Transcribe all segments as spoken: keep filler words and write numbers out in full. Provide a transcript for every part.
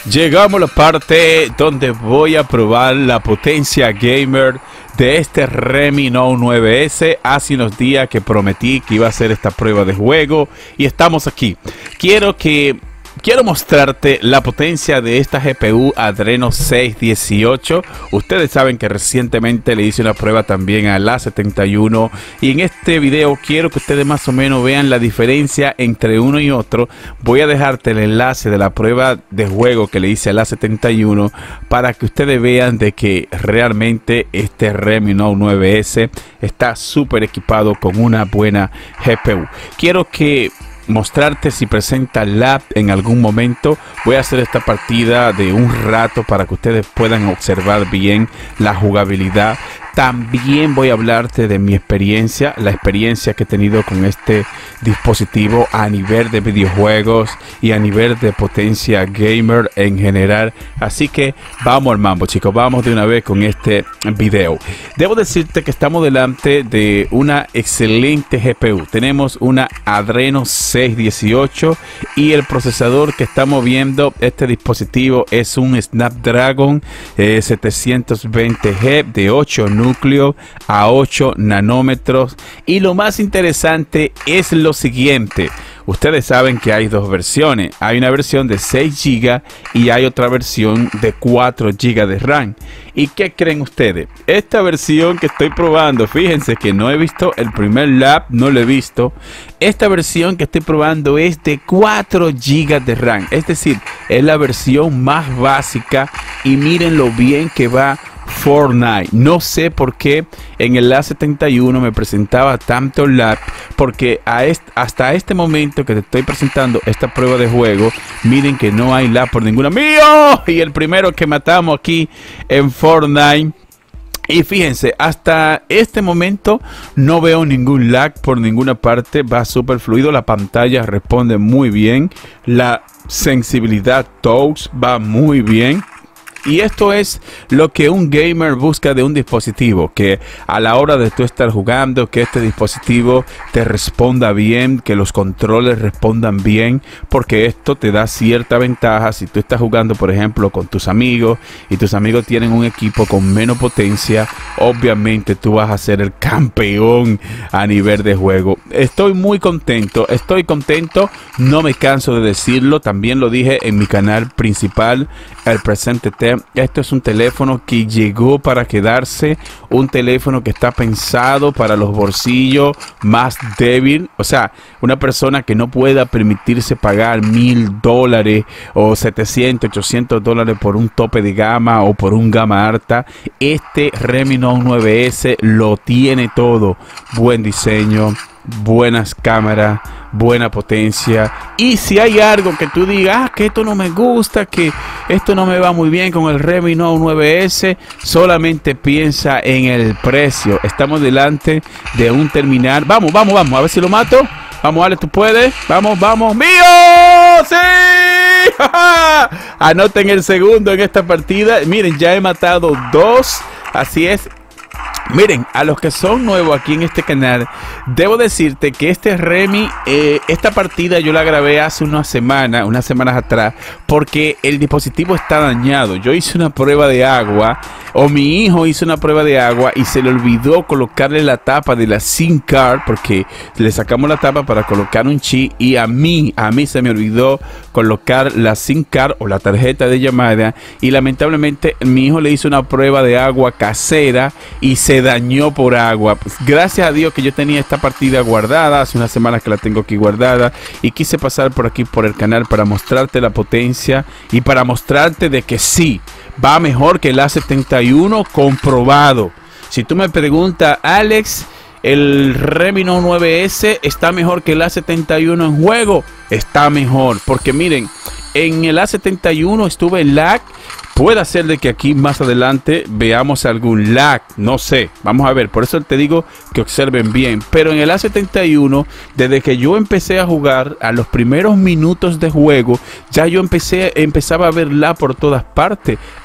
Llegamos a la parte donde voy a probar la potencia gamer de este Redmi Note nueve S. Hace unos días que prometí que iba a hacer esta prueba de juego y estamos aquí. Quiero que Quiero mostrarte la potencia de esta G P U Adreno seis dieciocho. Ustedes saben que recientemente le hice una prueba también al A setenta y uno. Y en este video quiero que ustedes más o menos vean la diferencia entre uno y otro. Voy a dejarte el enlace de la prueba de juego que le hice al A setenta y uno para que ustedes vean de que realmente este Redmi Note nueve S está súper equipado con una buena G P U. Quiero que mostrarte si presenta lag en algún momento. Voy a hacer esta partida de un rato para que ustedes puedan observar bien la jugabilidad. También voy a hablarte de mi experiencia, la experiencia que he tenido con este dispositivo a nivel de videojuegos y a nivel de potencia gamer en general. Así que vamos al mambo, chicos, vamos de una vez con este video. Debo decirte que estamos delante de una excelente G P U. Tenemos una Adreno seis dieciocho y el procesador que estamos viendo, este dispositivo es un Snapdragon eh, setecientos veinte G de ocho núcleo a ocho nanómetros. Y lo más interesante es lo siguiente: ustedes saben que hay dos versiones. Hay una versión de seis gigas y hay otra versión de cuatro gigas de RAM. ¿Y qué creen ustedes? Esta versión que estoy probando, fíjense que no he visto el primer lab, no lo he visto. Esta versión que estoy probando es de cuatro gigas de RAM, es decir, es la versión más básica. Y miren lo bien que va Fortnite. No sé por qué en el A setenta y uno me presentaba tanto lag, porque a este, hasta este momento que te estoy presentando esta prueba de juego, miren que no hay lag por ninguna. ¡Mío! Y el primero que matamos aquí en Fortnite. Y fíjense, hasta este momento no veo ningún lag por ninguna parte. Va súper fluido, la pantalla responde muy bien, la sensibilidad touch va muy bien. Y esto es lo que un gamer busca de un dispositivo, que a la hora de tú estar jugando, que este dispositivo te responda bien, que los controles respondan bien, porque esto te da cierta ventaja. Si tú estás jugando, por ejemplo, con tus amigos y tus amigos tienen un equipo con menos potencia, obviamente tú vas a ser el campeón a nivel de juego. Estoy muy contento, estoy contento, no me canso de decirlo. También lo dije en mi canal principal, el Presente Tech. Esto es un teléfono que llegó para quedarse, un teléfono que está pensado para los bolsillos más débiles. O sea, una persona que no pueda permitirse pagar mil dólares o setecientos, ochocientos dólares por un tope de gama o por un gama alta. Este Redmi Note nueve S lo tiene todo: buen diseño, buenas cámaras, buena potencia. Y si hay algo que tú digas, ah, que esto no me gusta, que esto no me va muy bien con el Redmi Note nueve S, solamente piensa en el precio. Estamos delante de un terminal. Vamos, vamos, vamos, a ver si lo mato. Vamos, Ale, tú puedes. Vamos, vamos. ¡Mío! ¡Sí! Anoten el segundo en esta partida. Miren, ya he matado dos. Así es. Miren, a los que son nuevos aquí en este canal, debo decirte que este Redmi, eh, esta partida yo la grabé hace unas semanas, unas semanas atrás, porque el dispositivo está dañado. Yo hice una prueba de agua, o mi hijo hizo una prueba de agua y se le olvidó colocarle la tapa de la SIM card, porque le sacamos la tapa para colocar un chip, y a mí, a mí se me olvidó colocar la SIM card o la tarjeta de llamada, y lamentablemente mi hijo le hizo una prueba de agua casera y se dañó por agua. Pues, gracias a Dios que yo tenía esta partida guardada, hace unas semanas que la tengo aquí guardada, y quise pasar por aquí por el canal para mostrarte la potencia y para mostrarte de que sí, va mejor que el A setenta y uno, comprobado. Si tú me preguntas, Alex, ¿el Redmi Note nueve S está mejor que el A setenta y uno en juego? Está mejor, porque miren, en el A setenta y uno estuve en lag. Puede ser de que aquí más adelante veamos algún lag, no sé, vamos a ver. Por eso te digo que observen bien. Pero en el A setenta y uno, desde que yo empecé a jugar, a los primeros minutos de juego, ya yo empecé, empezaba a ver lag por todas partes.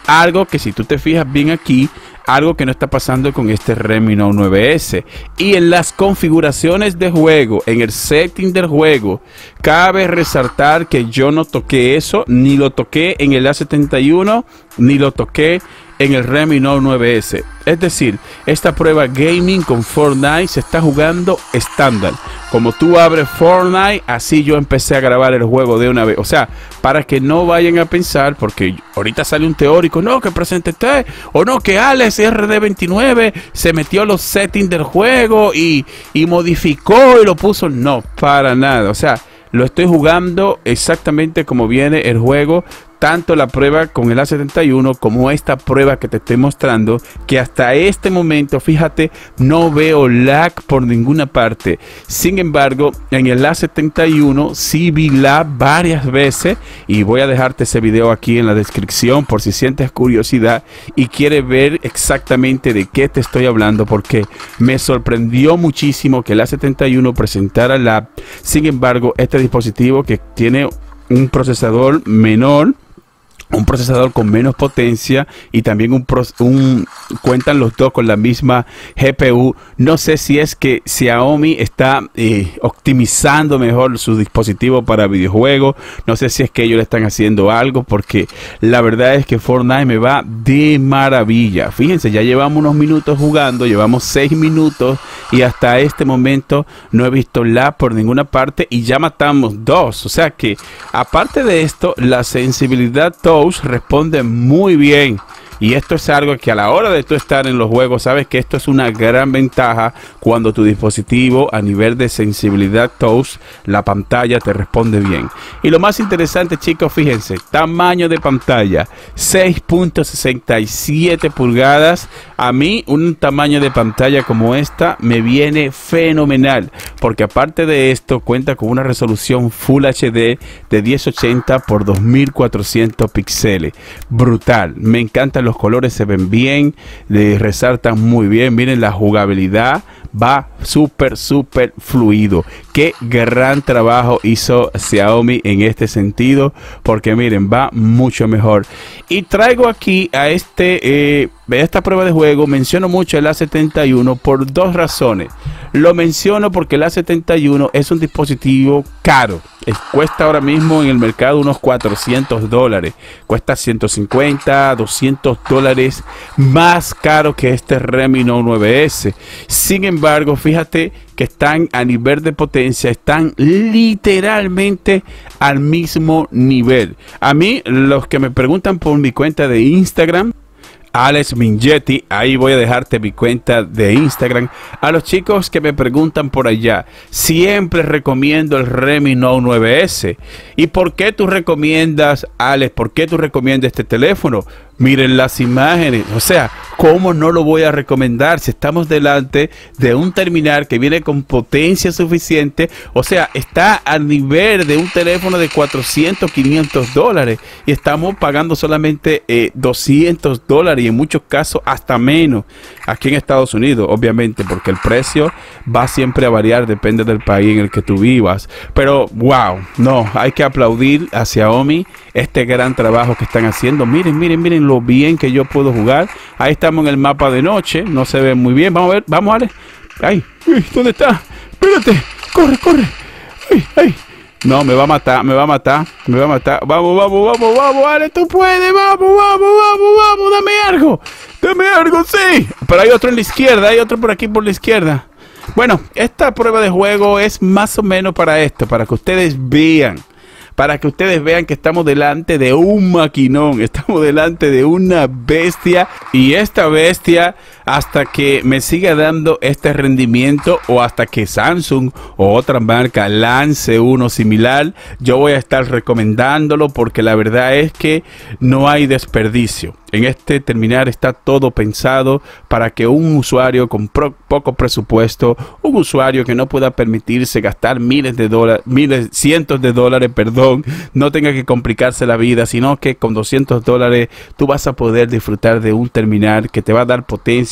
Algo que si tú te fijas bien aquí, algo que no está pasando con este Redmi Note nueve S. Y en las configuraciones de juego, en el setting del juego, cabe resaltar que yo no toqué eso, ni lo toqué en el A setenta y uno, ni lo toqué en el Redmi Note nueve S. Es decir, esta prueba gaming con Fortnite se está jugando estándar. Como tú abres Fortnite, así yo empecé a grabar el juego de una vez. O sea, para que no vayan a pensar, porque ahorita sale un teórico, no, que presente usted, o no, que Alex R D veintinueve se metió a los settings del juego y, y modificó y lo puso. No, para nada. O sea, lo estoy jugando exactamente como viene el juego. Tanto la prueba con el A setenta y uno como esta prueba que te estoy mostrando, que hasta este momento, fíjate, no veo lag por ninguna parte. Sin embargo, en el A setenta y uno sí vi lag varias veces, y voy a dejarte ese video aquí en la descripción por si sientes curiosidad y quieres ver exactamente de qué te estoy hablando, porque me sorprendió muchísimo que el A setenta y uno presentara lag. Sin embargo, este dispositivo que tiene un procesador menor, un procesador con menos potencia, y también un, pro, un cuentan los dos con la misma G P U. No sé si es que Xiaomi está eh, optimizando mejor su dispositivo para videojuegos. No sé si es que ellos le están haciendo algo, porque la verdad es que Fortnite me va de maravilla. Fíjense, ya llevamos unos minutos jugando, llevamos seis minutos y hasta este momento no he visto lag por ninguna parte, y ya matamos dos. O sea que aparte de esto, la sensibilidad touch responde muy bien. Y esto es algo que a la hora de tú estar en los juegos, sabes que esto es una gran ventaja cuando tu dispositivo a nivel de sensibilidad touch, la pantalla te responde bien. Y lo más interesante, chicos, fíjense, tamaño de pantalla seis punto sesenta y siete pulgadas. A mí un tamaño de pantalla como esta me viene fenomenal, porque aparte de esto cuenta con una resolución Full H D de mil ochenta por dos mil cuatrocientos píxeles. Brutal, me encantan los colores, se ven bien, le resaltan muy bien. Miren, la jugabilidad va súper súper fluido. Qué gran trabajo hizo Xiaomi en este sentido, porque miren, va mucho mejor. Y traigo aquí a este eh, esta prueba de juego. Menciono mucho el A setenta y uno por dos razones. Lo menciono porque el A setenta y uno es un dispositivo caro. Es, cuesta ahora mismo en el mercado unos cuatrocientos dólares. Cuesta ciento cincuenta, doscientos dólares más caro que este Redmi Note nueve S. Sin embargo, fíjate que están a nivel de potencia, están literalmente al mismo nivel. A mí, los que me preguntan por mi cuenta de Instagram, Alex Mingetti, ahí voy a dejarte mi cuenta de Instagram. A los chicos que me preguntan por allá, siempre recomiendo el Redmi Note nueve S. ¿Y por qué tú recomiendas, Alex? ¿Por qué tú recomiendas este teléfono? Miren las imágenes, o sea, ¿cómo no lo voy a recomendar si estamos delante de un terminal que viene con potencia suficiente? O sea, está al nivel de un teléfono de cuatrocientos, quinientos dólares, y estamos pagando solamente eh, doscientos dólares, y en muchos casos hasta menos aquí en Estados Unidos, obviamente, porque el precio va siempre a variar, depende del país en el que tú vivas. Pero wow, no, hay que aplaudir a Xiaomi este gran trabajo que están haciendo. Miren, miren, miren lo bien que yo puedo jugar. Ahí estamos en el mapa de noche, no se ve muy bien. Vamos a ver, vamos a ver. Ay, ¿dónde está? Espérate, corre, corre. Ay, ay. No, me va a matar, me va a matar, me va a matar. Vamos, vamos, vamos, vamos, Ale, tú puedes, vamos, vamos, vamos, vamos, dame algo, dame algo, sí. Pero hay otro en la izquierda, hay otro por aquí por la izquierda. Bueno, esta prueba de juego es más o menos para esto, para que ustedes vean. Para que ustedes vean que estamos delante de un maquinón, estamos delante de una bestia, y esta bestia, hasta que me siga dando este rendimiento, o hasta que Samsung o otra marca lance uno similar, yo voy a estar recomendándolo, porque la verdad es que no hay desperdicio. En este terminal está todo pensado para que un usuario con pro, poco presupuesto, un usuario que no pueda permitirse gastar miles de dólares, miles, cientos de dólares, perdón, no tenga que complicarse la vida, sino que con doscientos dólares tú vas a poder disfrutar de un terminal que te va a dar potencia,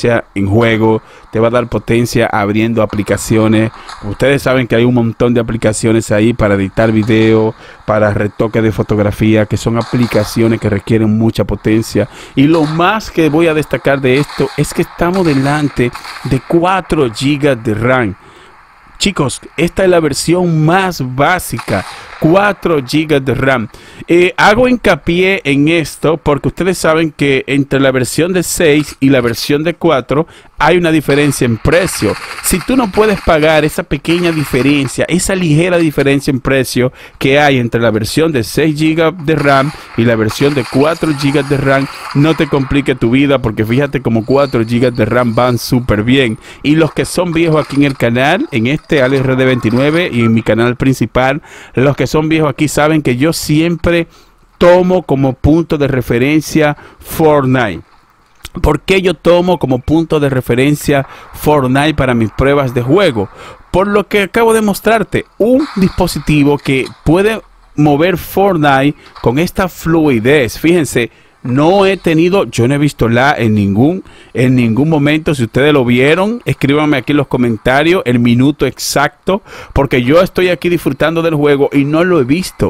potencia en juego, te va a dar potencia abriendo aplicaciones. Ustedes saben que hay un montón de aplicaciones ahí para editar video, para retoque de fotografía, que son aplicaciones que requieren mucha potencia. Y lo más que voy a destacar de esto es que estamos delante de cuatro gigas de RAM. Chicos, esta es la versión más básica, cuatro gigas de RAM. Eh, hago hincapié en esto porque ustedes saben que entre la versión de seis y la versión de cuatro hay una diferencia en precio. Si tú no puedes pagar esa pequeña diferencia, esa ligera diferencia en precio que hay entre la versión de seis gigas de RAM y la versión de cuatro gigas de RAM, no te complique tu vida, porque fíjate como cuatro gigas de RAM van súper bien. Y los que son viejos aquí en el canal, en este Alex R D veintinueve y en mi canal principal, los que son viejos aquí saben que yo siempre tomo como punto de referencia Fortnite. ¿Por qué yo tomo como punto de referencia Fortnite para mis pruebas de juego? Por lo que acabo de mostrarte, un dispositivo que puede mover Fortnite con esta fluidez. Fíjense, no he tenido, yo no he visto la en ningún, en ningún momento. Si ustedes lo vieron, escríbanme aquí en los comentarios el minuto exacto, porque yo estoy aquí disfrutando del juego y no lo he visto.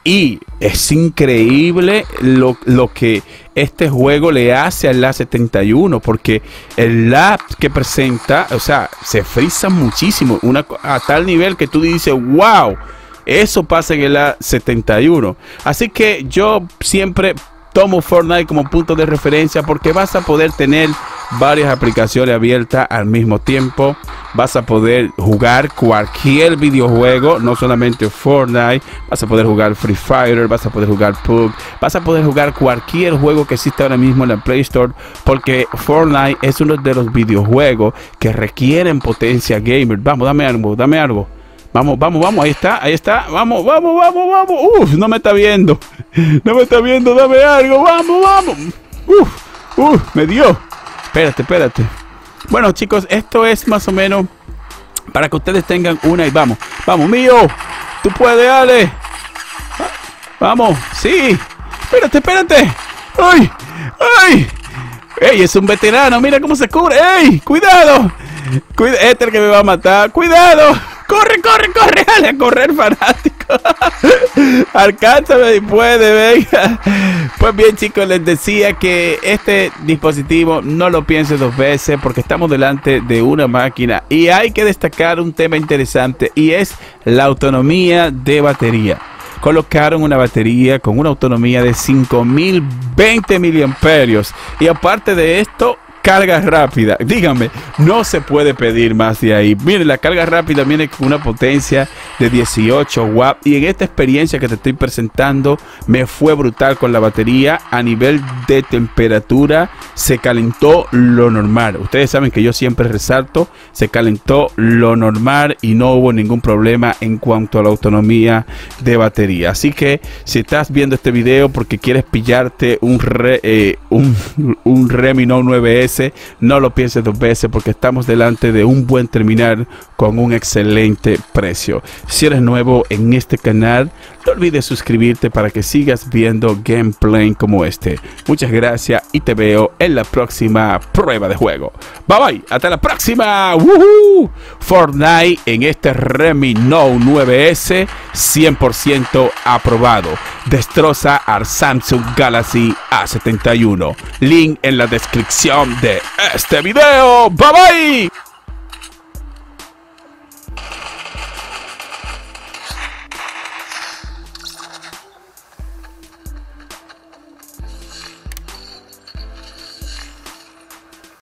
Y es increíble lo, lo que este juego le hace al A setenta y uno, porque el lag que presenta, o sea, se frisa muchísimo, una, a tal nivel que tú dices, wow, eso pasa en el A setenta y uno. Así que yo siempre tomo Fortnite como punto de referencia porque vas a poder tener varias aplicaciones abiertas al mismo tiempo. Vas a poder jugar cualquier videojuego, no solamente Fortnite. Vas a poder jugar Free Fire, vas a poder jugar P U B G, vas a poder jugar cualquier juego que existe ahora mismo en la Play Store, porque Fortnite es uno de los videojuegos que requieren potencia gamer. Vamos, dame algo, dame algo. Vamos, vamos, vamos, ahí está, ahí está, vamos, vamos, vamos, vamos. Uf, no me está viendo, no me está viendo, dame algo, vamos, vamos. Uf, uf, me dio. Espérate, espérate. Bueno, chicos, esto es más o menos para que ustedes tengan una y vamos, vamos, mío. Tú puedes, Ale. Vamos, sí. Espérate, espérate. Ay, ay. Ey, es un veterano, mira cómo se cubre. Ey, cuidado. Cuida, este es el que me va a matar. Cuidado. Corre, corre, corre, dale a correr, fanático. Alcánzame si puede, venga. Pues bien, chicos, les decía que este dispositivo no lo piense dos veces, porque estamos delante de una máquina y hay que destacar un tema interesante, y es la autonomía de batería. Colocaron una batería con una autonomía de cinco mil veinte miliamperios, y aparte de esto, carga rápida. Díganme, no se puede pedir más de ahí. Miren, la carga rápida viene con una potencia de dieciocho watts, y en esta experiencia que te estoy presentando me fue brutal con la batería. A nivel de temperatura se calentó lo normal. Ustedes saben que yo siempre resalto, se calentó lo normal y no hubo ningún problema en cuanto a la autonomía de batería. Así que si estás viendo este video porque quieres pillarte un, re, eh, un, un Redmi Note nueve S, no lo pienses dos veces, porque estamos delante de un buen terminal con un excelente precio. Si eres nuevo en este canal, no olvides suscribirte para que sigas viendo gameplay como este. Muchas gracias y te veo en la próxima prueba de juego. Bye bye, hasta la próxima. ¡Woohoo! Fortnite en este Redmi Note nueve S cien por ciento aprobado. Destroza al Samsung Galaxy A setenta y uno. Link en la descripción de este video. Bye bye.